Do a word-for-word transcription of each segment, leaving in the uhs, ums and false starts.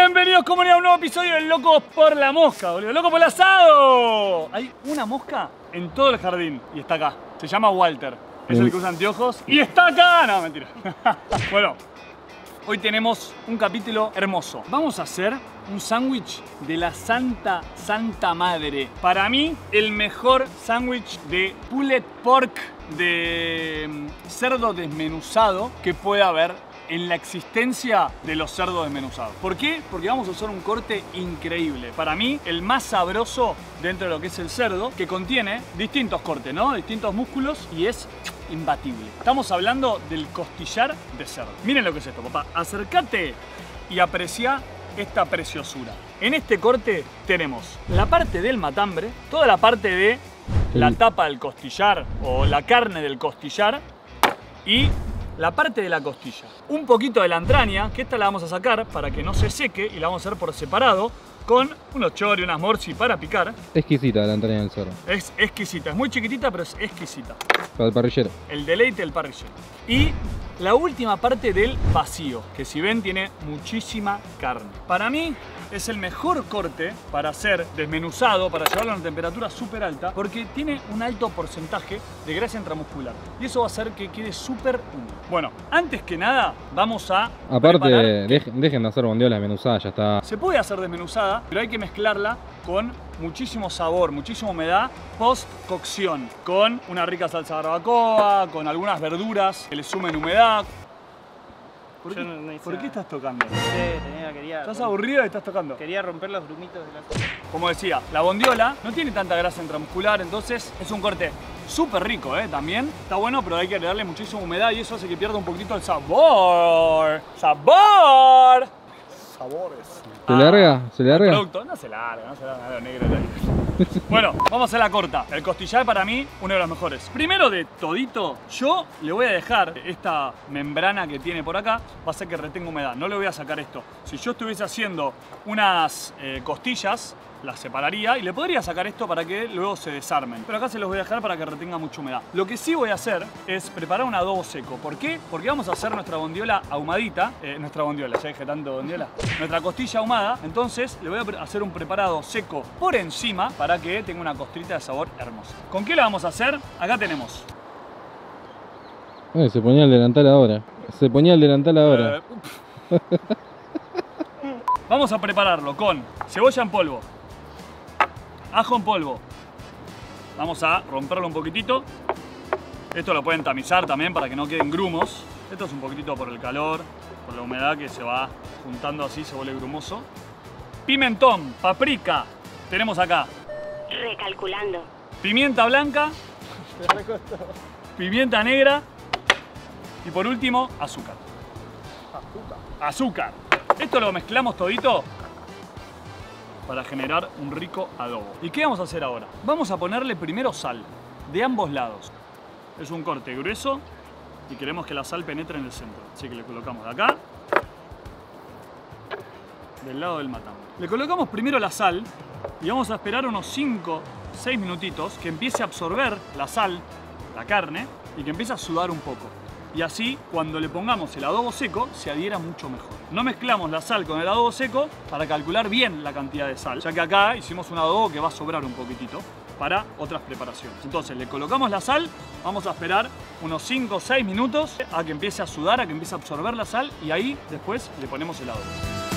Bienvenidos comunidad a un nuevo episodio de Locos por la Mosca, boludo. ¡Loco por el asado! Hay una mosca en todo el jardín y está acá. Se llama Walter. Es el que usa anteojos y está acá. No, mentira. Bueno, hoy tenemos un capítulo hermoso. Vamos a hacer un sándwich de la santa, santa madre. Para mí, el mejor sándwich de pulled pork, de cerdo desmenuzado que pueda haber en la existencia de los cerdos desmenuzados. ¿Por qué? Porque vamos a usar un corte increíble. Para mí, el más sabroso dentro de lo que es el cerdo, que contiene distintos cortes, ¿no? Distintos músculos y es imbatible. Estamos hablando del costillar de cerdo. Miren lo que es esto, papá. Acércate y aprecia esta preciosura. En este corte tenemos la parte del matambre, toda la parte de la tapa del costillar o la carne del costillar y la parte de la costilla. Un poquito de la entraña, que esta la vamos a sacar para que no se seque y la vamos a hacer por separado con unos chori, unas morsi para picar. Exquisita la entraña del cerdo. Es exquisita, es muy chiquitita pero es exquisita. Para el parrillero. El deleite del parrillero. Y la última parte del vacío, que si ven tiene muchísima carne. Para mí es el mejor corte para hacer desmenuzado, para llevarlo a una temperatura súper alta, porque tiene un alto porcentaje de grasa intramuscular. Y eso va a hacer que quede súper húmedo. Bueno, antes que nada, vamos a Aparte, preparar... dejen, dejen de hacer bondiola desmenuzada, ya está. Se puede hacer desmenuzada, pero hay que mezclarla con muchísimo sabor, muchísima humedad post cocción, con una rica salsa de barbacoa, con algunas verduras que le sumen humedad. ¿Por, qué, no, no ¿por qué estás tocando? Sí, tenía, quería, ¿Estás aburrido y estás tocando? Quería romper los grumitos de la cosa. Como decía, la bondiola no tiene tanta grasa intramuscular, entonces es un corte súper rico, ¿eh? También está bueno, pero hay que darle muchísima humedad y eso hace que pierda un poquito el sabor. ¡Sabor! Sabores. ¿Se larga? ¿Se larga? El producto no se larga, no se larga nada negro. Bueno, vamos a hacer la corta. El costillar para mí, uno de los mejores. Primero de todito, yo le voy a dejar esta membrana que tiene por acá, va a hacer que retenga humedad. No le voy a sacar esto. Si yo estuviese haciendo unas eh, costillas, las separaría y le podría sacar esto para que luego se desarmen. Pero acá se los voy a dejar para que retenga mucha humedad. Lo que sí voy a hacer es preparar un adobo seco. ¿Por qué? Porque vamos a hacer nuestra bondiola ahumadita. Eh, nuestra bondiola, ya dije tanto bondiola. Nuestra costilla ahumada. Entonces le voy a hacer un preparado seco por encima para que tenga una costrita de sabor hermosa. ¿Con qué la vamos a hacer? Acá tenemos. Eh, se ponía el delantal ahora. Se ponía el delantal ahora. Eh, vamos a prepararlo con cebolla en polvo, ajo en polvo. Vamos a romperlo un poquitito. Esto lo pueden tamizar también para que no queden grumos. Esto es un poquitito por el calor, por la humedad que se va juntando así, se vuelve grumoso. Pimentón, paprika, tenemos acá. Recalculando. Pimienta blanca. Pimienta negra. Y por último, azúcar. Azúcar. Esto lo mezclamos todito para generar un rico adobo. ¿Y qué vamos a hacer ahora? Vamos a ponerle primero sal, de ambos lados. Es un corte grueso y queremos que la sal penetre en el centro. Así que le colocamos de acá, del lado del matambre. Le colocamos primero la sal y vamos a esperar unos cinco seis minutitos que empiece a absorber la sal, la carne, y que empiece a sudar un poco. Y así, cuando le pongamos el adobo seco, se adhiera mucho mejor. No mezclamos la sal con el adobo seco para calcular bien la cantidad de sal, ya que acá hicimos un adobo que va a sobrar un poquitito para otras preparaciones. Entonces, le colocamos la sal, vamos a esperar unos cinco o seis minutos a que empiece a sudar, a que empiece a absorber la sal, y ahí después le ponemos el adobo.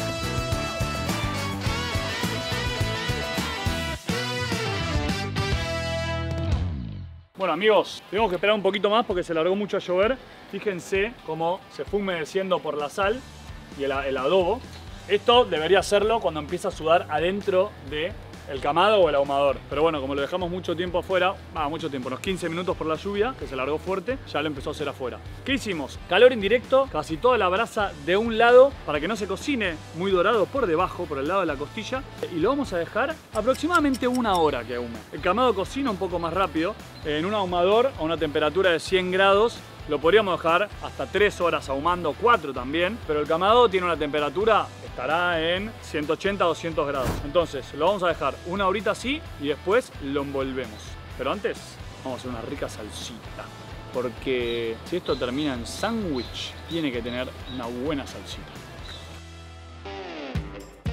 Bueno amigos, tenemos que esperar un poquito más porque se largó mucho a llover. Fíjense cómo se fue humedeciendo por la sal y el, el adobo. Esto debería hacerlo cuando empieza a sudar adentro del camado o el ahumador. Pero bueno, como lo dejamos mucho tiempo afuera, ah, mucho tiempo, unos quince minutos por la lluvia, que se largó fuerte, ya lo empezó a hacer afuera. ¿Qué hicimos? Calor indirecto, casi toda la brasa de un lado para que no se cocine muy dorado por debajo, por el lado de la costilla. Y lo vamos a dejar aproximadamente una hora que ahume. El camado cocina un poco más rápido. En un ahumador a una temperatura de cien grados lo podríamos dejar hasta tres horas ahumando, cuatro también, pero el camado tiene una temperatura, estará en ciento ochenta a doscientos grados. Entonces lo vamos a dejar una horita así y después lo envolvemos. Pero antes vamos a hacer una rica salsita, porque si esto termina en sándwich, tiene que tener una buena salsita.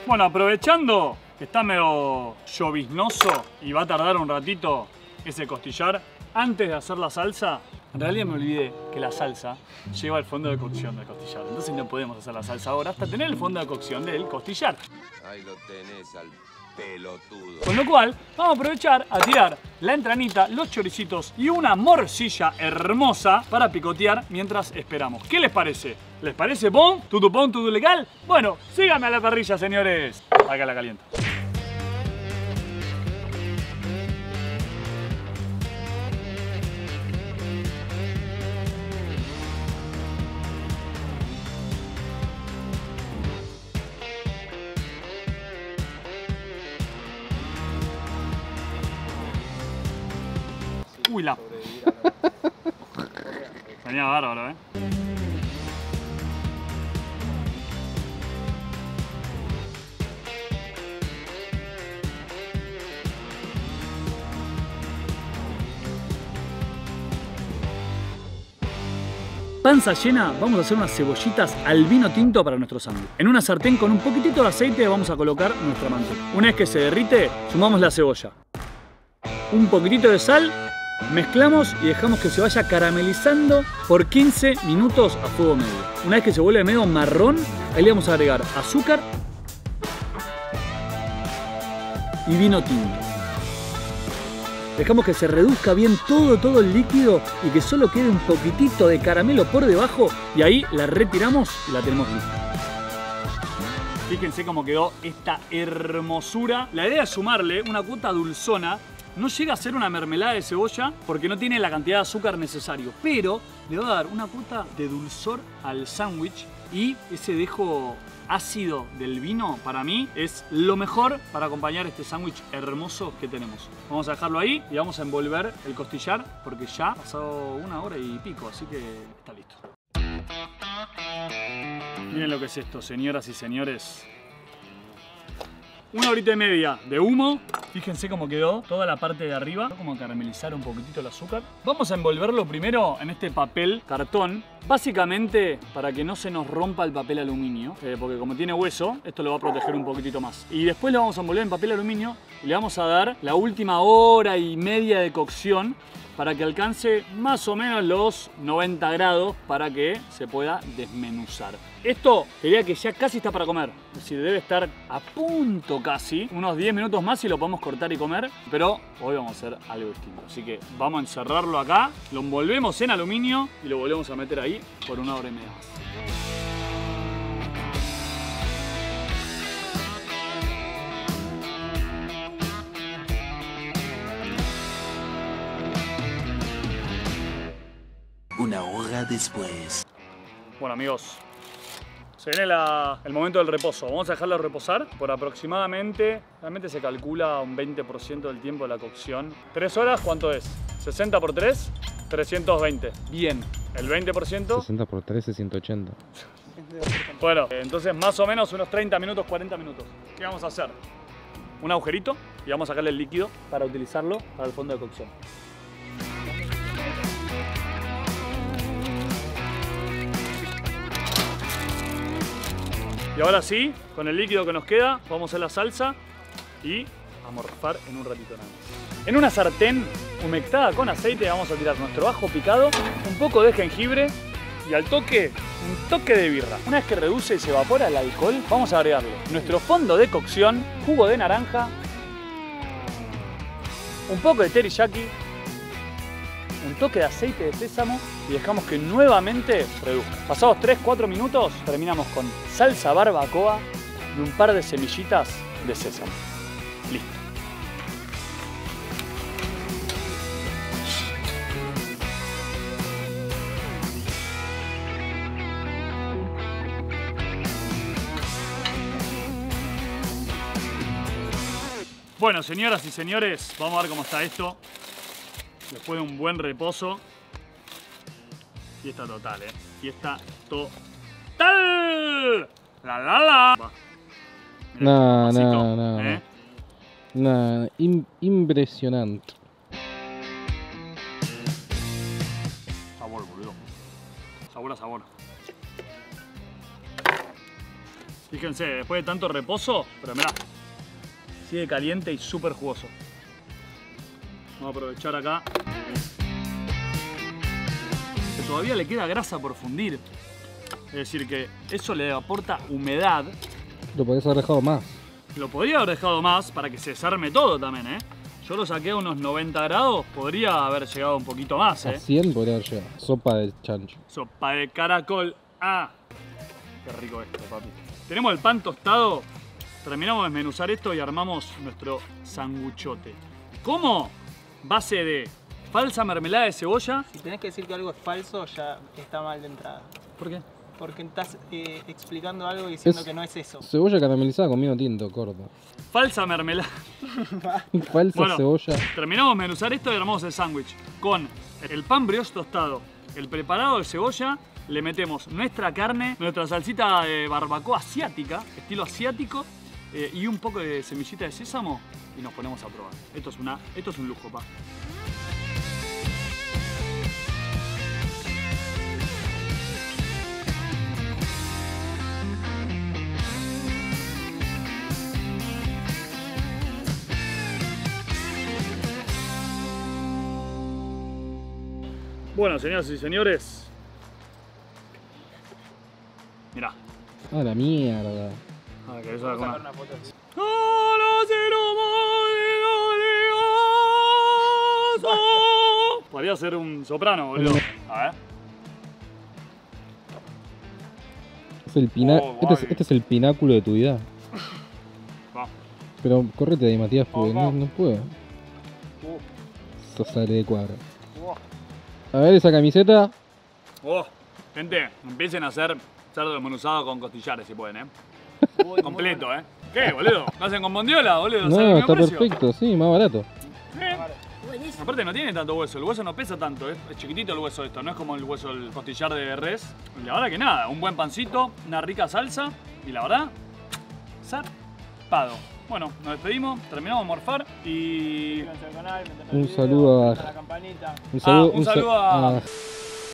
Bueno, aprovechando que está medio lloviznoso y va a tardar un ratito ese costillar, antes de hacer la salsa, en realidad me olvidé que la salsa lleva el fondo de cocción del costillar. Entonces no podemos hacer la salsa ahora hasta tener el fondo de cocción del costillar. Ahí lo tenés al pelotudo. Con lo cual, vamos a aprovechar a tirar la entranita, los choricitos y una morcilla hermosa para picotear mientras esperamos. ¿Qué les parece? ¿Les parece bon? ¿Tutu bon, tutu legal? Bueno, síganme a la parrilla, señores. Acá la caliento. Uy, la... Venía bárbaro, ¿eh? Panza llena, vamos a hacer unas cebollitas al vino tinto para nuestro sándwich. En una sartén con un poquitito de aceite vamos a colocar nuestra manteca. Una vez que se derrite, sumamos la cebolla. Un poquitito de sal. Mezclamos y dejamos que se vaya caramelizando por quince minutos a fuego medio. Una vez que se vuelve medio marrón, ahí le vamos a agregar azúcar y vino tinto. Dejamos que se reduzca bien todo, todo el líquido y que solo quede un poquitito de caramelo por debajo y ahí la retiramos y la tenemos lista. Fíjense cómo quedó esta hermosura. La idea es sumarle una cuota dulzona. No llega a ser una mermelada de cebolla porque no tiene la cantidad de azúcar necesario, pero le va a dar una cuota de dulzor al sándwich y ese dejo ácido del vino para mí es lo mejor para acompañar este sándwich hermoso que tenemos. Vamos a dejarlo ahí y vamos a envolver el costillar porque ya ha pasado una hora y pico, así que está listo. Miren lo que es esto, señoras y señores. Una horita y media de humo. Fíjense cómo quedó toda la parte de arriba. Como caramelizar un poquitito el azúcar. Vamos a envolverlo primero en este papel cartón. Básicamente para que no se nos rompa el papel aluminio. Eh, porque como tiene hueso, esto lo va a proteger un poquitito más. Y después lo vamos a envolver en papel aluminio. Y le vamos a dar la última hora y media de cocción. Para que alcance más o menos los noventa grados para que se pueda desmenuzar. Esto diría que ya casi está para comer. Es decir, debe estar a punto casi. Unos diez minutos más y lo podemos cortar y comer. Pero hoy vamos a hacer algo distinto. Así que vamos a encerrarlo acá. Lo envolvemos en aluminio y lo volvemos a meter ahí por una hora y media más. Una hora después. Bueno, amigos, se viene la, el momento del reposo. Vamos a dejarlo reposar por aproximadamente, realmente se calcula un veinte por ciento del tiempo de la cocción. ¿Tres horas cuánto es? sesenta por tres, trescientos veinte. Bien, el veinte por ciento. sesenta por tres es ciento ochenta. Bueno, entonces más o menos unos treinta minutos, cuarenta minutos. ¿Qué vamos a hacer? Un agujerito y vamos a sacarle el líquido para utilizarlo para el fondo de cocción. Y ahora sí, con el líquido que nos queda, vamos a hacer la salsa y a morfar en un ratito nada más. En una sartén humectada con aceite vamos a tirar nuestro ajo picado, un poco de jengibre y al toque, un toque de birra. Una vez que reduce y se evapora el alcohol, vamos a agregarle nuestro fondo de cocción, jugo de naranja, un poco de teriyaki, un toque de aceite de sésamo y dejamos que nuevamente reduzca. Pasados tres cuatro minutos terminamos con salsa barbacoa y un par de semillitas de sésamo. Listo. Bueno, señoras y señores, vamos a ver cómo está esto. Después de un buen reposo. Fiesta total, eh. Fiesta total. La la la. Va. Mirá, No, pasito, no, no, ¿eh? no. Im- impresionante. Sabor, boludo. Sabor a sabor. Fíjense, después de tanto reposo, pero mirá, sigue caliente y súper jugoso. Vamos a aprovechar acá. Que todavía le queda grasa por fundir. Es decir, que eso le aporta humedad. Lo podés haber dejado más. Lo podría haber dejado más para que se desarme todo también, ¿eh? Yo lo saqué a unos noventa grados, podría haber llegado un poquito más, A ¿eh? cien podría haber llegado. Sopa de chancho. Sopa de caracol. Ah, qué rico esto, papi. Tenemos el pan tostado. Terminamos de desmenuzar esto y armamos nuestro sanguchote. ¿Cómo? Base de falsa mermelada de cebolla. Si tenés que decir que algo es falso, ya está mal de entrada. ¿Por qué? Porque estás eh, explicando algo diciendo Es- que no es eso. Cebolla caramelizada con vino tinto, corto. Falsa mermelada. Falsa Bueno. cebolla. Terminamos de desmenuzar esto y armamos el sándwich. Con el pan brioche tostado, el preparado de cebolla, le metemos nuestra carne, nuestra salsita de barbacoa asiática, estilo asiático, eh, y un poco de semillita de sésamo y nos ponemos a probar. Esto es, una, esto es un lujo, pa. Bueno, señoras y señores. Mirá. Ah, la mierda. Ah, que eso Voy a es sacar una... una foto así. Podría ser un soprano, boludo. A ver. Es el pina... Oh, este, es, guay. este es el pináculo de tu vida. Va. Pero correte de ahí, Matías, porque Vamos. no, no puedo. Uh, Eso sale de cuadro. uh. A ver esa camiseta. Oh, gente, empiecen a hacer cerdo desmenuzado con costillares si pueden, ¿eh? Uy, muy Completo, bueno. ¿eh? ¿Qué, boludo? ¿Lo hacen con bondiola, boludo? ¿Sale No, el mismo está precio? perfecto, sí, más barato. Bien. Aparte no tiene tanto hueso, el hueso no pesa tanto, es es chiquitito el hueso esto, no es como el hueso del costillar de res. Y la verdad que nada, un buen pancito, una rica salsa y la verdad, zarpado. Bueno, nos despedimos, terminamos de morfar y... Suscríbanse al canal, meten el Un video, saludo a- activen la campanita. Un saludo, un sa- saludo a- a